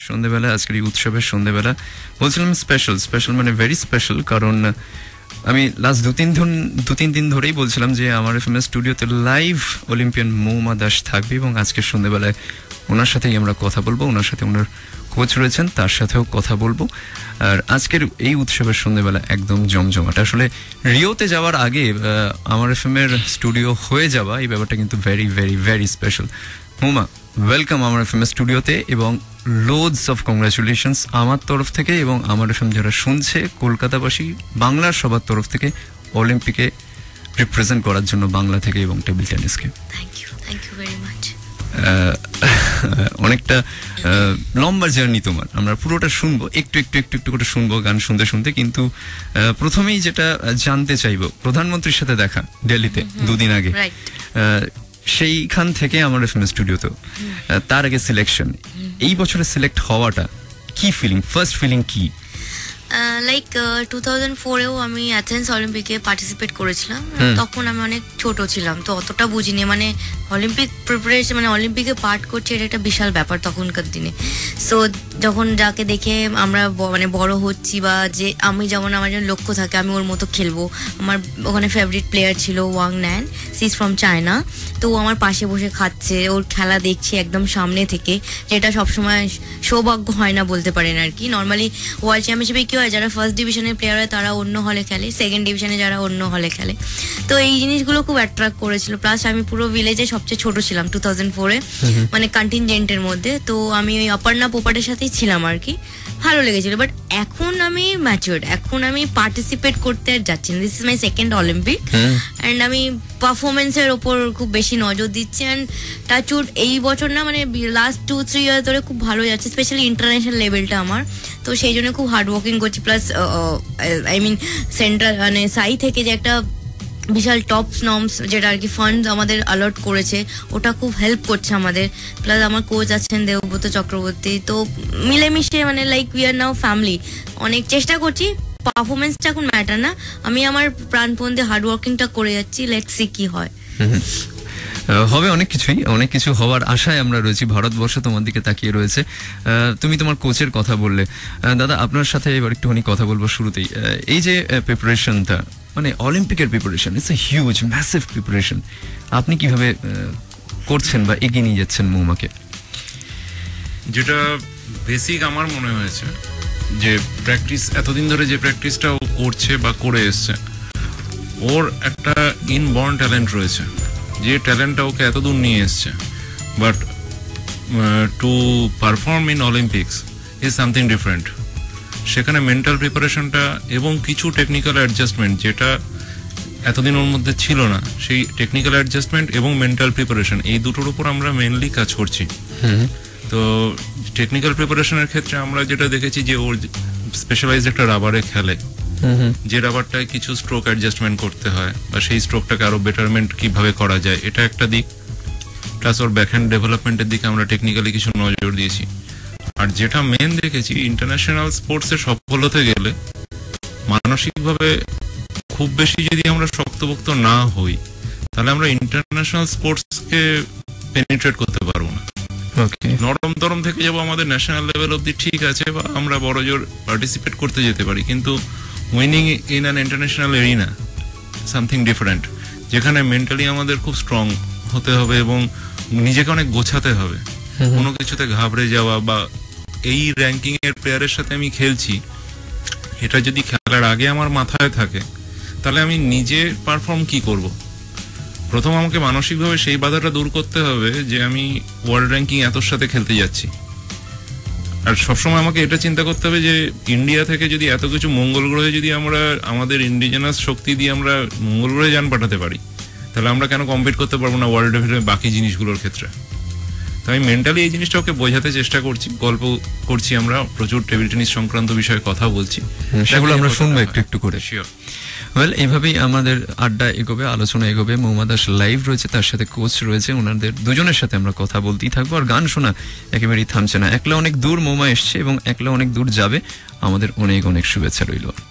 সন্ধ্যেবেলা, আজকের এই উৎসবের সন্ধ্যেবেলা। বলছিলাম স্পেশাল মানে ভেরি স্পেশাল, কারণ আমি লাস্ট দু তিন দিন ধরেই বলছিলাম যে আমার এফএমএস স্টুডিওতে লাইভ অলিম্পিয়ান মৌমা দাস থাকবে, এবং আজকের সন্ধ্যেবেলায় ওনার সাথেই আমরা কথা বলবো। ওনার সাথে ওনার কোচ রয়েছেন, তার সাথেও কথা বলবো। আর আজকের এই উৎসবের সন্ধ্যেবেলা একদম জমজমাট। আসলে রিওতে যাওয়ার আগে আমার এফএম এর স্টুডিও হয়ে যাওয়া, এই ব্যাপারটা কিন্তু very very very special. Mouma, welcome আমার এফএম এর স্টুডিওতে, এবং লোডস অফ কংগ্রাচুলেশনস আমার তরফ থেকে এবং আমার এফএম যারা শুনছে কলকাতাবাসী বাংলার সবার তরফ থেকে অলিম্পিকে রিপ্রেজেন্ট করার জন্য বাংলা থেকে এবং টেবিল টেনিসকে। Thank you very much. অনেকটা লম্বা জার্নি তোমার, আমরা পুরোটা শুনবো, একটু একটু একটু একটু করে শুনবো গান শুনতে শুনতে। কিন্তু প্রথমেই যেটা জানতে চাইবো, প্রধানমন্ত্রীর সাথে দেখা দিল্লিতে দুদিন আগে, সেইখান থেকে আমার এফএম স্টুডিওতে, তার আগে সিলেকশন, এই বছরে সিলেক্ট হওয়াটা কি ফিলিং, ফার্স্ট ফিলিং কি? লাইক 2004-এও আমি অ্যাথেন্স অলিম্পিকে পার্টিসিপেট করেছিলাম। তখন আমি অনেক ছোট ছিলাম, তো অতটা বুঝিনি, মানে অলিম্পিক প্রিপারেশন, মানে অলিম্পিকে পার্ট করছি, এটা একটা বিশাল ব্যাপার তখনকার দিনে। সো যখন যাকে দেখে আমরা মানে বড় হচ্ছি, বা যে আমি যেমন আমার যেন লক্ষ্য থাকে আমি ওর মতো খেলবো। আমার ওখানে ফেভারিট প্লেয়ার ছিল Wang Nan, she is from China. তো ও আমার পাশে বসে খাচ্ছে, ওর খেলা দেখছি একদম সামনে থেকে, যেটা সবসময় সৌভাগ্য হয় না বলতে পারেন আর কি। নর্মালি ওয়ার্ল্ড চ্যাম্পিয়নশিপে কি হয়, যারা ফার্স্ট ডিভিশনের প্লেয়ার হয় তারা অন্য হলে খেলে, সেকেন্ড ডিভিশনে যারা অন্য হলে খেলে। তো এই জিনিসগুলো খুব অ্যাট্রাক্ট করেছিল। প্লাস আমি পুরো ভিলেজে সবচেয়ে ছোট ছিলাম 2004-এ, মানে কন্টিনজেন্টের মধ্যে। তো আমি ওই অপার্ণা পোপাটের সাথেই ছিলাম আর কি, ভালো লেগেছিল। বাট এখন আমি ম্যাচিওর্ড, এখন আমি পার্টিসিপেট করতে আর যাচ্ছি না। This is my second Olympic, and আমি পারফরমেন্সের ওপর খুব বেশি নজর দিচ্ছি। অ্যান্ড টাচউড এই বছর না, মানে লাস্ট 2-3 ইয়ার ধরে খুব ভালো যাচ্ছে, স্পেশালি ইন্টারন্যাশনাল লেভেলটা আমার। তো সেই জন্য খুব হার্ড ওয়ার্কিং করছি। প্লাস আই মিন সেন্ট্রাল মানে সাই থেকে যে একটা বিশাল টপ নর্মস, যেটা আর কি ফান্ড আমাদের অলট করেছে, ওটা খুব হেল্প করছে আমাদের। প্লাস আমার কোচ আছেন দেবব্রত চক্রবর্তী, তো মিলেমিশে মানে like we are now family. অনেক চেষ্টা করছি, পারফরমেন্সটা এখন ম্যাটার না, আমি আমার প্রাণপণ দিয়ে হার্ড ওয়ার্কিংটা করে যাচ্ছি। লেটস সি কি হয়। হবে অনেক কিছু হওয়ার আশায় আমরা রয়েছি। ভারতবর্ষ তোমার দিকে তাকিয়ে রয়েছে। তুমি তোমার কোচের কথা বললে, দাদা আপনার সাথে এবার একটুখানি কথা বলবো শুরুতেই। এই যে প্রিপারেশনটা, মানে অলিম্পিকের preparation, it's a huge massive preparation, আপনি কিভাবে করছেন বা এগিয়ে নিয়ে যাচ্ছেন মৌমাকে? যেটা বেসিক আমার মনে হয়েছে যে প্র্যাকটিস, এতদিন ধরে যে প্র্যাকটিসটা ও করছে বা করে এসছে, ওর একটা ইনবর্ন ট্যালেন্ট রয়েছে, যে ট্যালেন্টটা ওকে এতদূর নিয়ে এসছে। But to perform in Olympics is something different. সেখানে মেন্টাল প্রিপারেশনটা এবং কিছু টেকনিক্যাল অ্যাডজাস্টমেন্ট, যেটা এতদিন ওর মধ্যে ছিল না, সেই টেকনিক্যাল অ্যাডজাস্টমেন্ট এবং মেন্টাল প্রিপারেশন, এই দুটোর উপর আমরা মেনলি কাজ করছি। তো টেকনিক্যাল প্রিপারেশনের ক্ষেত্রে আমরা যেটা দেখেছি যে ওর স্পেশালাইজড একটা রাবারে খেলে, যে রাবারটায় কিছু স্ট্রোক অ্যাডজাস্টমেন্ট করতে হয়, বা সেই স্ট্রোকটাকে আরো বেটারমেন্ট কিভাবে করা যায়, এটা একটা দিক। প্লাস ওর ব্যাকহ্যান্ড ডেভেলপমেন্টের দিকে আমরা টেকনিক্যালি কিছু নজর দিয়েছি। আর যেটা মেন দেখেছি, ইন্টারন্যাশনাল স্পোর্টসে সফল হতে গেলে মানসিকভাবে খুব বেশি যদি আমরা শক্তপোক্ত না হই, তাহলে আমরা ইন্টারন্যাশনাল স্পোর্টসকে পেনিট্রেট করতে পারবো না। নরম তরম থেকে যাবো আমাদের ন্যাশনাল লেভেল অব্দি, ঠিক আছে, বা আমরা বড় জোর পার্টিসিপেট করতে যেতে পারি, কিন্তু winning in an international arena something different, যেখানে মেন্টালি আমাদের খুব স্ট্রং হতে হবে এবং নিজেকে অনেক গোছাতে হবে। কোনো কিছুতে ঘাবড়ে যাওয়া বা এই র্যাঙ্কিং এর প্লেয়ারের সাথে আমি খেলছি, এটা যদি খেলার আগে আমার মাথায় থাকে, তাহলে আমি নিজে পারফর্ম কি করব। প্রথম আমাকে মানসিকভাবে সেই বাধাটা দূর করতে হবে যে আমি ওয়ার্ল্ড র্যাঙ্কিং এতর সাথে খেলতে যাচ্ছি। আর সবসময় আমাকে এটা চিন্তা করতে হবে যে ইন্ডিয়া থেকে যদি এত কিছু মঙ্গল গ্রহে যদি আমরা আমাদের ইন্ডিজিনাস শক্তি দিয়ে আমরা মঙ্গল গ্রহে যান পাঠাতে পারি, তাহলে আমরা কেন কম্পিট করতে পারবো না ওয়ার্ল্ড লেভেলে বাকি জিনিসগুলোর ক্ষেত্রে। তো আমি মেন্টালি এই জিনিসটা ওকে বোঝাতে চেষ্টা করছি, গল্প করছি, আমরা প্রচুর টেবিল টেনিস সংক্রান্ত বিষয়ে কথা বলছি, সেগুলো আমরা শুনবো একটু একটু করে। ওয়েল, এইভাবেই আমাদের আড্ডা এগোবে, আলোচনা এগোবে। মৌমা দাস লাইভ রয়েছে, তার সাথে কোচ রয়েছে, ওনাদের দুজনের সাথে আমরা কথা বলতেই থাকবো। আর গান শোনা একেবারেই থামছে না। একলা অনেক দূর মৌমা এসছে এবং একলা অনেক দূর যাবে। আমাদের অনেক অনেক শুভেচ্ছা রইল।